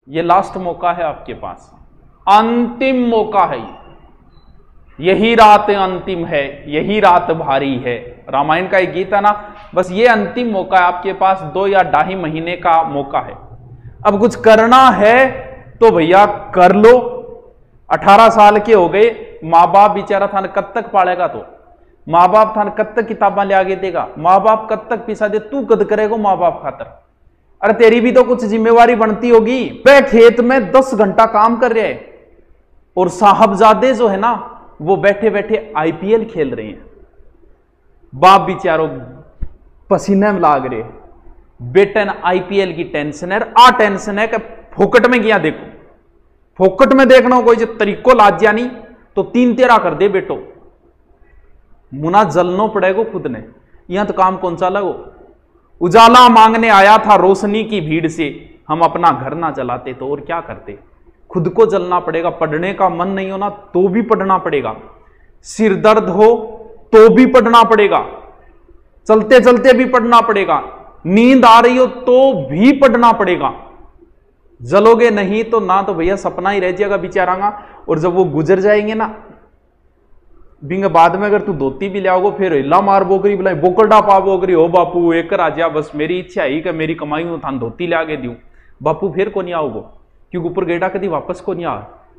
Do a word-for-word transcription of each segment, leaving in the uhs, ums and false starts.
ये लास्ट मौका है आपके पास, अंतिम मौका है ये। यही रात अंतिम है, यही रात भारी है। रामायण का एक गीत है ना, बस ये अंतिम मौका है आपके पास, दो या ढाई महीने का मौका है। अब कुछ करना है तो भैया कर लो। अठारह साल के हो गए, माँ बाप बेचारा थाने कब तक पालेगा? तो माँ बाप थाने कब तक किताबा ले आगे देगा? माँ बाप कब तक पिसा दे? तू कद करेगा माँ बाप खातर? अरे तेरी भी तो कुछ जिम्मेवारी बनती होगी। वह खेत में दस घंटा काम कर रहे हैं और साहबजादे जो है ना वो बैठे बैठे आईपीएल खेल रहे हैं। बाप बेचारों पसीने में लाग रहे, बेटन आईपीएल की टेंशन है। आ टेंशन है कि फोकट में गया देखो, फोकट में देखना कोई जो तरीको लाज नहीं तो तीन तेरा कर दे बेटो। मुना जलनो पड़ेगा खुद ने, यहां तो काम कौन सा लगो। उजाला मांगने आया था रोशनी की भीड़ से, हम अपना घर ना जलाते तो और क्या करते। खुद को जलना पड़ेगा। पढ़ने का मन नहीं हो ना तो भी पढ़ना पड़ेगा, सिर दर्द हो तो भी पढ़ना पड़ेगा, चलते चलते भी पढ़ना पड़ेगा, नींद आ रही हो तो भी पढ़ना पड़ेगा। जलोगे नहीं तो ना तो भैया सपना ही रह जाएगा बेचारा। और जब वो गुजर जाएंगे ना बिंग बाद में अगर तू धोती भी लाओगे फिर हिला मार बोकरी बुलाई बोकरडा पा बोकरी हो बापू एक राजा, बस मेरी इच्छा है कि मेरी कमाई में थान धोती ला के दू बापू, फिर को नहीं आओगे क्योंकि ऊपर गेड़ा कभी वापस को नहीं आ।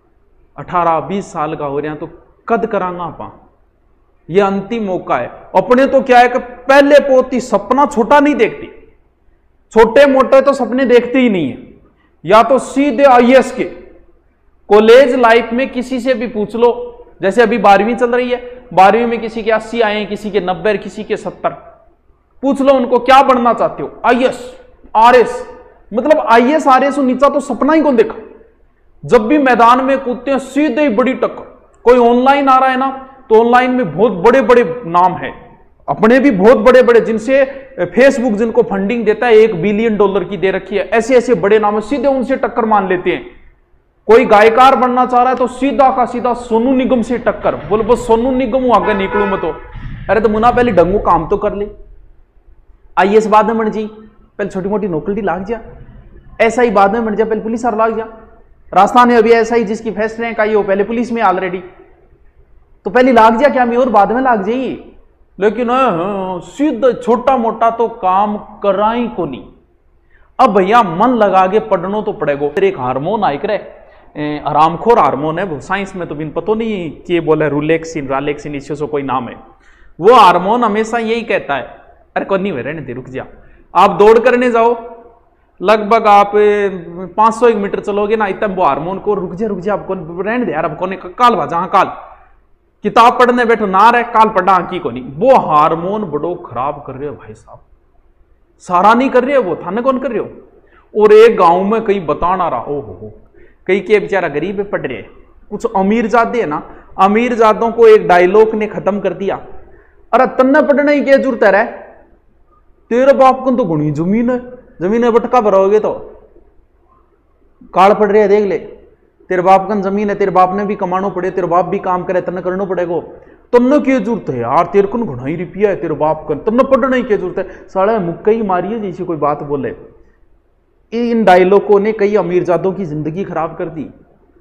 अठारह बीस साल का हो रहा तो कद करांगा आप। ये अंतिम मौका है। अपने तो क्या है कि पहले पोती सपना छोटा नहीं देखती, छोटे मोटे तो सपने देखते ही नहीं है। या तो सीधे आईएएस के। कॉलेज लाइफ में किसी से भी पूछ लो, जैसे अभी बारहवीं चल रही है, बारहवीं में किसी के अस्सी आए, किसी के नब्बे, किसी के सत्तर, पूछ लो उनको क्या बनना चाहते हो? IAS RS. मतलब आईएएस आरएस नीचा तो सपना ही कौन देखा। जब भी मैदान में कूदते हैं सीधे ही बड़ी टक्कर। कोई ऑनलाइन आ रहा है ना तो ऑनलाइन में बहुत बड़े बड़े नाम है, अपने भी बहुत बड़े बड़े, जिनसे फेसबुक जिनको फंडिंग देता है एक बिलियन डॉलर की दे रखी है, ऐसे ऐसे बड़े नाम है, सीधे उनसे टक्कर मान लेते हैं। कोई गायकार बनना चाह रहा है तो सीधा का सीधा सोनू निगम से टक्कर, बोलो बस सोनू निगम हूं आगे निकलू मैं तो। अरे तो मुना पहले ढंगू काम तो कर ले, आईएएस बाद में बन जी, पहले छोटी मोटी नौकरी लाग जा, ऐसा ही बाद में बन जा, पहले पुलिस और लाग जा। राजस्थान में अभी ऐसा ही जिसकी फर्स्ट रैंक आई हो पहले पुलिस में ऑलरेडी, तो पहले लाग जा क्या मैं और बाद में लाग जाइए। लेकिन सीधा छोटा मोटा तो काम कराई को नहीं। अब भैया मन लगा के पढ़नो तो पड़ेगा। फिर एक हार्मोन आइक रहे आरामखोर हार्मोन है वो, साइंस में तो बिन पतो नहीं कि बोले रूलेक्सिन रालेक्सिन इससे सो कोई नाम है। वो हार्मोन हमेशा यही कहता है अरे कौन नहीं रहने दे रुक जा। आप दौड़ करने जाओ, लगभग आप पांच सौ एक मीटर चलोगे ना, इतना वो हार्मोन को रुक जा रुक जा अब कौन रहने दे यार, अब कौन काल भाजा हाँ काल किताब पढ़ने बैठो ना रहे काल पढ़ा की को नहीं। वो हार्मोन बड़ो खराब कर रहे हो भाई साहब, सारा नहीं कर रहे हो वो थाने कौन कर रहे हो। और एक गांव में कहीं बताना रहा ओ हो कहीं के बेचारा गरीब है पढ़ रहे, कुछ अमीर जादे है ना, अमीर जादों को एक डायलॉग ने खत्म कर दिया, अरे तन्ने पढ़ने की क्या जरूरत है, तेरे बाप को तो गुणी जमीन है, जमीन है बटका भरोगे तो काल पड़ रहे है देख ले, तेरे बाप का जमीन है, तेरे बाप ने भी कमानो पड़े, तेरे बाप भी काम करे तन्ने करना पड़ेगा। तन्ने की जरूरत है यार, तेरे को घुना ही रुपया है, तेरे बाप का तन्ने पढ़ने की जरूरत है। साला मुक्का ही मारिए जैसी कोई बात बोले। इन डायलॉगों ने कई अमीरजादों की जिंदगी खराब कर दी।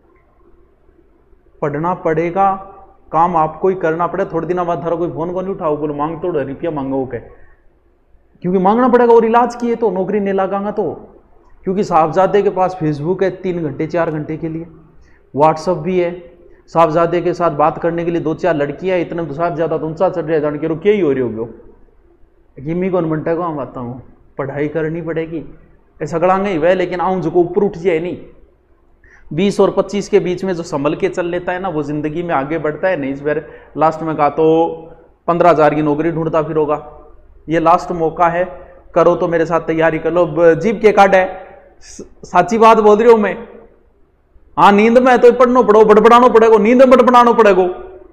पढ़ना पड़ेगा, काम आपको ही करना पड़े। थोड़े दिन बाद धारा कोई फोन को नहीं उठाओ, बोलो मांग तो रुपया मांगो के, क्योंकि मांगना पड़ेगा। और इलाज किए तो नौकरी नहीं लगागा तो, क्योंकि साहबजादे के पास फेसबुक है तीन घंटे चार घंटे के लिए, व्हाट्सअप भी है, साहबजादे के साथ बात करने के लिए दो चार लड़कियां, इतने तो साहबजादा तो ऊंचा चढ़ रहे जान के क्या ही हो रही होगी। किमी कौन बनता को हम आता हूँ, पढ़ाई करनी पड़ेगी सगड़ांगे ही वह, लेकिन आऊं जो ऊपर उठ जाए नहीं। बीस और पच्चीस के बीच में जो संभल के चल लेता है ना वो जिंदगी में आगे बढ़ता है। नहीं इस बार लास्ट में कहा तो पंद्रह हजार की नौकरी ढूंढता फिर होगा। ये लास्ट मौका है, करो तो मेरे साथ तैयारी कर लो। जीप के काट है, साची बात बोल रही हूं मैं। हाँ नींद में तो पढ़ना पड़ो, बड़बड़ाना पड़ेगा, नींद में बड़बड़ाना पड़ेगा।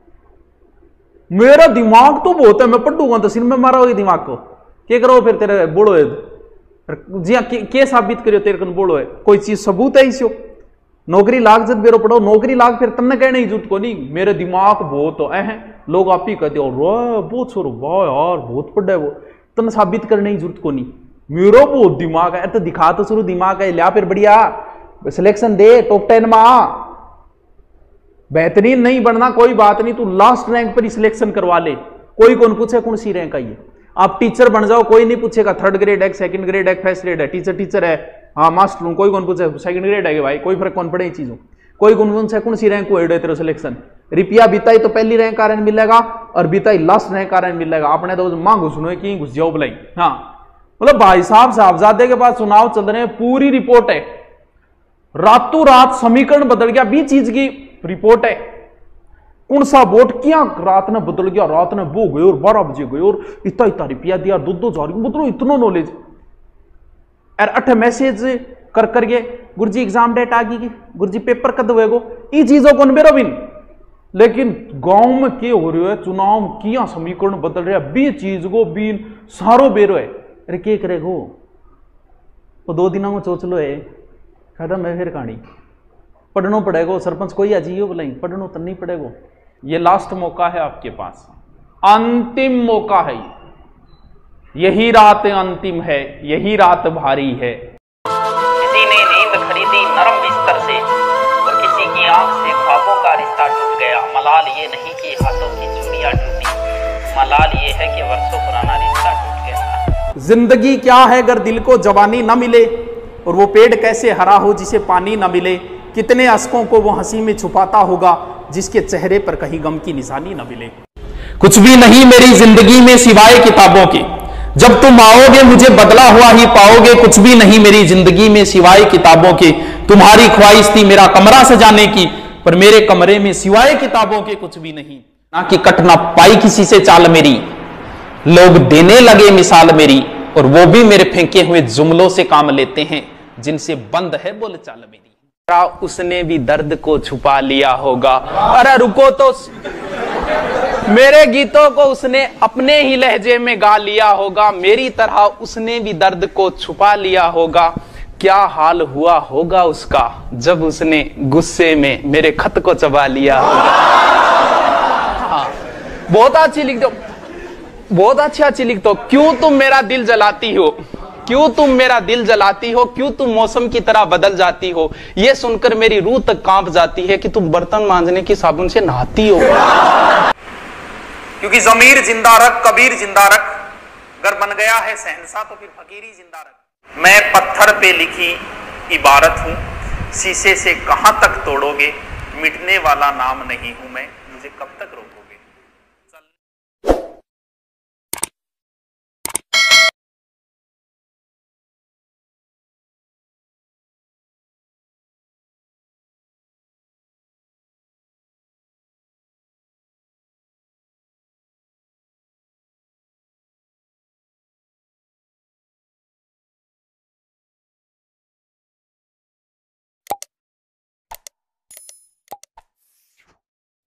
मेरा दिमाग तो बहुत है, मैं पढ़ूंगा तो सिर में मारा होगा दिमाग को। क्या करो फिर तेरे बोलो है जी हाँ, के साबित करियो तेरे कन बोलो है, कोई चीज सबूत है इसो। नौकरी लाग जब बेरो पढ़ो, नौकरी लाग फिर तन्ने कहने की जरूरत को नहीं, मेरे दिमाग बहुत है लोग आप ही कहते हो बहुत छोरो वाह यार बहुत पढ़ा है वो, तन्ने साबित करने की जरूरत को नहीं, मेरा बहुत दिमाग है। तो दिखा तो शुरू दिमाग है लिया फिर बढ़िया सिलेक्शन दे, टॉप टेन में आ। बेहतरीन नहीं बनना कोई बात नहीं, तू लास्ट रैंक पर ही सिलेक्शन करवा ले, कोई कौन पूछे कौन सी रैंक आई है। आप टीचर बन जाओ, कोई नहीं पूछेगा थर्ड ग्रेड है, सेकंड ग्रेड है, फर्स्ट ग्रेड है। टीचर टीचर है, हाँ मास्टर हूं, कोई कौन पूछे सेकंड ग्रेड है भाई, कोई फर्क कौन पड़े चीजों। कोई कौन कौन से कौन सी रैंक हुए तेरे सिलेक्शन। रुपया बीता ही तो पहली रैंक कारण मिलेगा और बीता ही लास्ट रैंक कारण मिलेगा। आपने तो मां घुसनो की घुस जाओ बुलाई। हाँ मतलब भाई साहब साहबजादे के पास चुनाव चल रहे हैं, पूरी रिपोर्ट है, रातों रात समीकरण बदल गया, बीस चीज की रिपोर्ट है। कौन सा वोट क्या रात ने बदल गया, रात ने वो गए और बारह बजे गए और इतना इतना रुपया दिया, दो दो हजार मतलब इतना नॉलेज। अठ मैसेज कर करके गुरुजी एग्जाम डेट आ गई, गुरुजी पेपर कद हुएगो, ई चीजों को बेरो बिन। लेकिन गांव में क्या हो रहा है, चुनाव किया समीकरण बदल रहा है, बी चीज को बीन सारो बेरो है। अरे क्या करेगो, वो दो दिनों में सोच लो है, खत्म है फिर कहानी। पढ़ना पड़ेगा, सरपंच कोई अजीब बुलाई, पढ़ना तो नहीं पड़ेगा। ये लास्ट मौका है आपके पास, अंतिम मौका है, यही रात अंतिम है, यही रात भारी है। किसी ने नींद खरीदी नरम बिस्तर से और किसी की आंख से ख्वाबों का रिश्ता टूट गया। मलाल ये नहीं कि हाथों की चूड़ियां टूटी, मलाल ये है कि वर्षों पुराना रिश्ता टूट गया। जिंदगी क्या है अगर दिल को जवानी न मिले, और वो पेड़ कैसे हरा हो जिसे पानी न मिले। कितने अश्कों को वो हंसी में छुपाता होगा जिसके चेहरे पर कहीं गम की निशानी न मिले। कुछ भी नहीं मेरी जिंदगी में सिवाय किताबों के, जब तुम आओगे मुझे बदला हुआ ही पाओगे। कुछ भी नहीं मेरी जिंदगी में सिवाय किताबों के, तुम्हारी ख्वाहिश थी मेरा कमरा सजाने की, पर मेरे कमरे में सिवाय किताबों के कुछ भी नहीं। ना कि कट ना पाई किसी से चाल मेरी, लोग देने लगे मिसाल मेरी, और वो भी मेरे फेंके हुए जुमलों से काम लेते हैं जिनसे बंद है बोल चाल मेरी। उसने भी दर्द को छुपा लिया होगा, अरे रुको तो, मेरे गीतों को उसने अपने ही लहजे में गा लिया होगा, मेरी तरह उसने भी दर्द को छुपा लिया होगा। क्या हाल हुआ होगा उसका जब उसने गुस्से में मेरे खत को चबा लिया होगा। हाँ, बहुत अच्छी लिख दो, बहुत अच्छी अच्छी लिख दो। क्यों तुम मेरा दिल जलाती हो, क्यों तुम मेरा दिल जलाती हो, क्यों तुम मौसम की तरह बदल जाती हो। ये सुनकर मेरी रूह तक कांप जाती है कि तुम बर्तन मांजने की साबुन से नहाती हो। क्योंकि जमीर जिंदा रख, कबीर जिंदा रख, अगर बन गया है शहंशाह तो फिर फकीरी जिंदा रख। मैं पत्थर पे लिखी इबारत हूं, शीशे से कहां तक तोड़ोगे, मिटने वाला नाम नहीं हूं मैं, मुझे कब तक रोकोगे।